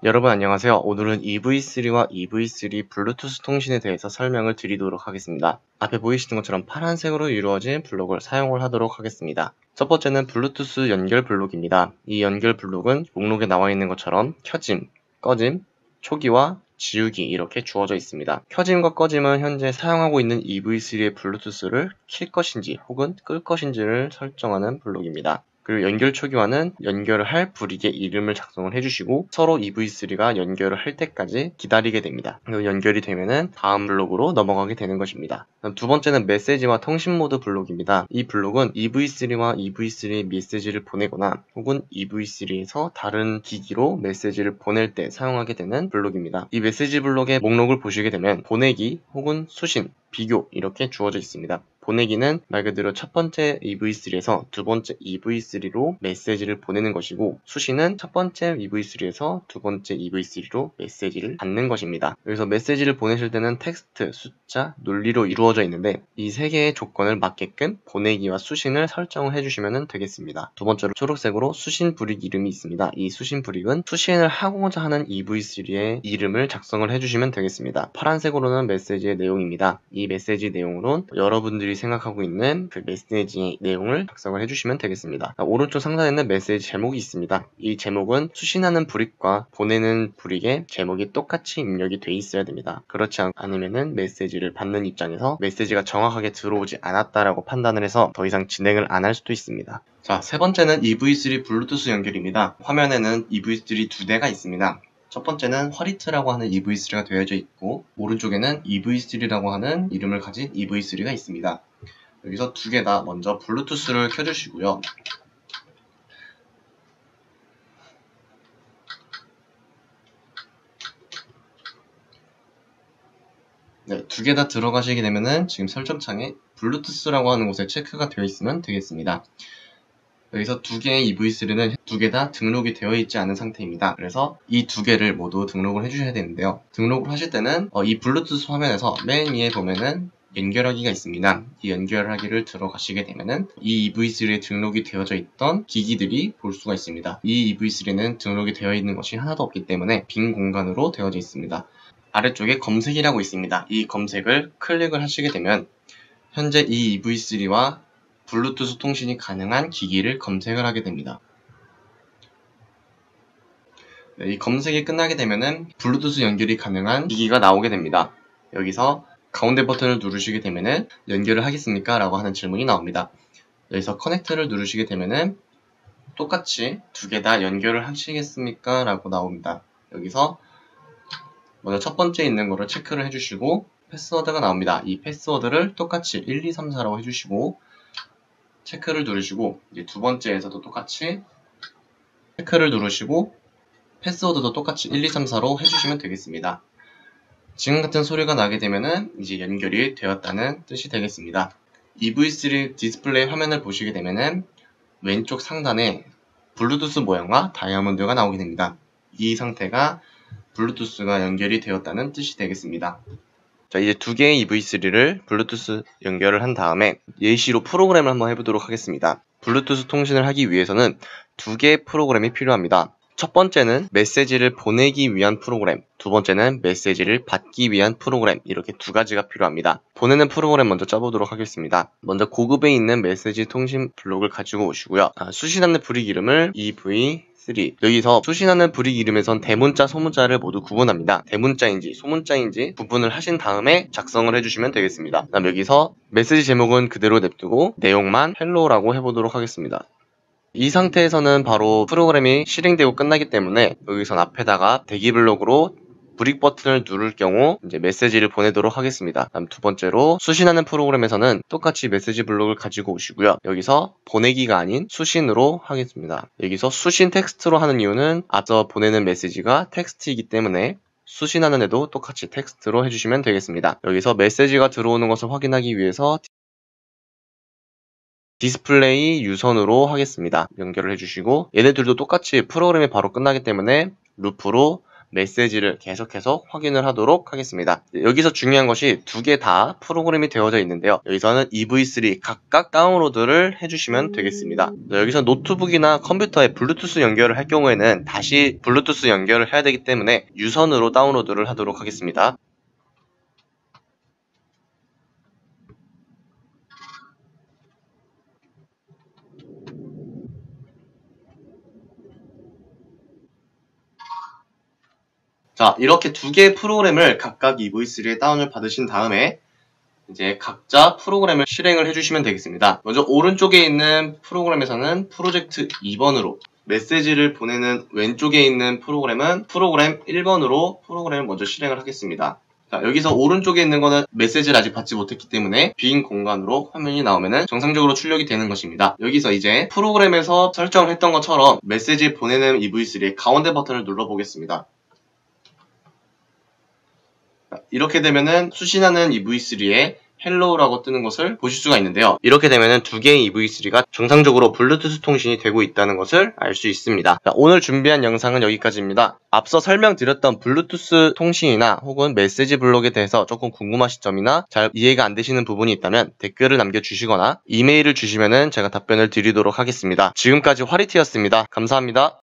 여러분 안녕하세요. 오늘은 EV3와 EV3 블루투스 통신에 대해서 설명을 드리도록 하겠습니다. 앞에 보이시는 것처럼 파란색으로 이루어진 블록을 사용을 하도록 하겠습니다. 첫 번째는 블루투스 연결 블록입니다. 이 연결 블록은 목록에 나와 있는 것처럼 켜짐, 꺼짐, 초기화, 지우기 이렇게 주어져 있습니다. 켜짐과 꺼짐은 현재 사용하고 있는 EV3의 블루투스를 킬 것인지 혹은 끌 것인지를 설정하는 블록입니다. 그리고 연결 초기화는 연결을 할 브릭의 이름을 작성을 해주시고 서로 EV3가 연결을 할 때까지 기다리게 됩니다. 그리고 연결이 되면은 다음 블록으로 넘어가게 되는 것입니다. 두 번째는 메시지와 통신 모드 블록입니다. 이 블록은 EV3와 EV3의 메시지를 보내거나 혹은 EV3에서 다른 기기로 메시지를 보낼 때 사용하게 되는 블록입니다. 이 메시지 블록의 목록을 보시게 되면 보내기 혹은 수신, 비교 이렇게 주어져 있습니다. 보내기는 말 그대로 첫 번째 EV3에서 두 번째 EV3로 메시지를 보내는 것이고 수신은 첫 번째 EV3에서 두 번째 EV3로 메시지를 받는 것입니다. 여기서 메시지를 보내실 때는 텍스트, 숫자, 논리로 이루어져 있는데 이 세 개의 조건을 맞게끔 보내기와 수신을 설정을 해주시면 되겠습니다. 두 번째로 초록색으로 수신 브릭 이름이 있습니다. 이 수신 브릭은 수신을 하고자 하는 EV3의 이름을 작성을 해주시면 되겠습니다. 파란색으로는 메시지의 내용입니다. 이 메시지 내용으론 여러분들이 생각하고 있는 그 메시지 내용을 작성을 해주시면 되겠습니다. 오른쪽 상단에는 메시지 제목이 있습니다. 이 제목은 수신하는 브릭과 보내는 브릭의 제목이 똑같이 입력이 돼 있어야 됩니다. 그렇지 않으면은 메시지를 받는 입장에서 메시지가 정확하게 들어오지 않았다라고 판단을 해서 더 이상 진행을 안 할 수도 있습니다. 자, 세 번째는 EV3 블루투스 연결입니다. 화면에는 EV3 두 대가 있습니다. 첫 번째는 화리트라고 하는 EV3가 되어져 있고 오른쪽에는 EV3라고 하는 이름을 가진 EV3가 있습니다. 여기서 두 개 다 먼저 블루투스를 켜주시고요. 네, 두 개 다 들어가시게 되면은 지금 설정창에 블루투스라고 하는 곳에 체크가 되어 있으면 되겠습니다. 여기서 두 개의 EV3는 두 개 다 등록이 되어 있지 않은 상태입니다. 그래서 이 두 개를 모두 등록을 해주셔야 되는데요. 등록을 하실 때는 이 블루투스 화면에서 맨 위에 보면은 연결하기가 있습니다. 이 연결하기를 들어가시게 되면은 이 EV3에 등록이 되어져 있던 기기들이 볼 수가 있습니다. 이 EV3는 등록이 되어 있는 것이 하나도 없기 때문에 빈 공간으로 되어져 있습니다. 아래쪽에 검색이라고 있습니다. 이 검색을 클릭을 하시게 되면 현재 이 EV3와 블루투스 통신이 가능한 기기를 검색을 하게 됩니다. 이 검색이 끝나게 되면은 블루투스 연결이 가능한 기기가 나오게 됩니다. 여기서 가운데 버튼을 누르시게 되면은 연결을 하겠습니까? 라고 하는 질문이 나옵니다. 여기서 커넥트를 누르시게 되면은 똑같이 두 개 다 연결을 하시겠습니까? 라고 나옵니다. 여기서 먼저 첫 번째 있는 거를 체크를 해주시고 패스워드가 나옵니다. 이 패스워드를 똑같이 1, 2, 3, 4라고 해주시고 체크를 누르시고 이제 두 번째에서도 똑같이 체크를 누르시고 패스워드도 똑같이 1, 2, 3, 4로 해주시면 되겠습니다. 지금 같은 소리가 나게 되면은 이제 연결이 되었다는 뜻이 되겠습니다. EV3 디스플레이 화면을 보시게 되면은 왼쪽 상단에 블루투스 모양과 다이아몬드가 나오게 됩니다. 이 상태가 블루투스가 연결이 되었다는 뜻이 되겠습니다. 자, 이제 두 개의 EV3를 블루투스 연결을 한 다음에 예시로 프로그램을 한번 해보도록 하겠습니다. 블루투스 통신을 하기 위해서는 두 개의 프로그램이 필요합니다. 첫 번째는 메시지를 보내기 위한 프로그램, 두 번째는 메시지를 받기 위한 프로그램, 이렇게 두 가지가 필요합니다. 보내는 프로그램 먼저 짜보도록 하겠습니다. 먼저 고급에 있는 메시지 통신 블록을 가지고 오시고요. 수신하는 브릭 이름을 EV3. 여기서 수신하는 브릭 이름에선 대문자, 소문자를 모두 구분합니다. 대문자인지 소문자인지 구분을 하신 다음에 작성을 해주시면 되겠습니다. 그다음 여기서 메시지 제목은 그대로 냅두고 내용만 헬로우라고 해보도록 하겠습니다. 이 상태에서는 바로 프로그램이 실행되고 끝나기 때문에 여기선 앞에다가 대기 블록으로 브릭 버튼을 누를 경우 이제 메시지를 보내도록 하겠습니다. 다음 두 번째로 수신하는 프로그램에서는 똑같이 메시지 블록을 가지고 오시고요. 여기서 보내기가 아닌 수신으로 하겠습니다. 여기서 수신 텍스트로 하는 이유는 앞서 보내는 메시지가 텍스트이기 때문에 수신하는 애도 똑같이 텍스트로 해주시면 되겠습니다. 여기서 메시지가 들어오는 것을 확인하기 위해서 디스플레이 유선으로 하겠습니다. 연결을 해주시고 얘네들도 똑같이 프로그램이 바로 끝나기 때문에 루프로 메시지를 계속해서 확인을 하도록 하겠습니다. 여기서 중요한 것이 두 개 다 프로그램이 되어져 있는데요. 여기서는 EV3 각각 다운로드를 해주시면 되겠습니다. 여기서 노트북이나 컴퓨터에 블루투스 연결을 할 경우에는 다시 블루투스 연결을 해야 되기 때문에 유선으로 다운로드를 하도록 하겠습니다. 자, 이렇게 두 개의 프로그램을 각각 EV3에 다운을 받으신 다음에 이제 각자 프로그램을 실행을 해주시면 되겠습니다. 먼저 오른쪽에 있는 프로그램에서는 프로젝트 2번으로, 메시지를 보내는 왼쪽에 있는 프로그램은 프로그램 1번으로 프로그램을 먼저 실행을 하겠습니다. 자, 여기서 오른쪽에 있는 거는 메시지를 아직 받지 못했기 때문에 빈 공간으로 화면이 나오면은 정상적으로 출력이 되는 것입니다. 여기서 이제 프로그램에서 설정을 했던 것처럼 메시지 보내는 EV3의 가운데 버튼을 눌러보겠습니다. 이렇게 되면은 수신하는 EV3에 헬로우라고 뜨는 것을 보실 수가 있는데요. 이렇게 되면은 두 개의 EV3가 정상적으로 블루투스 통신이 되고 있다는 것을 알 수 있습니다. 자, 오늘 준비한 영상은 여기까지입니다. 앞서 설명드렸던 블루투스 통신이나 혹은 메시지 블록에 대해서 조금 궁금하신 점이나 잘 이해가 안 되시는 부분이 있다면 댓글을 남겨주시거나 이메일을 주시면은 제가 답변을 드리도록 하겠습니다. 지금까지 화리티였습니다. 감사합니다.